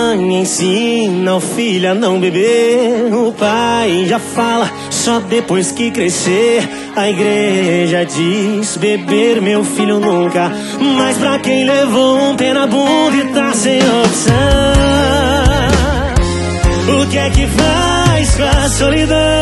mãe ensina o filho a não beber. O pai já fala só depois que crescer. A igreja diz beber meu filho nunca. Mas pra quem levou um pé na bunda e tá sem opção, o que é que faz com a solidão?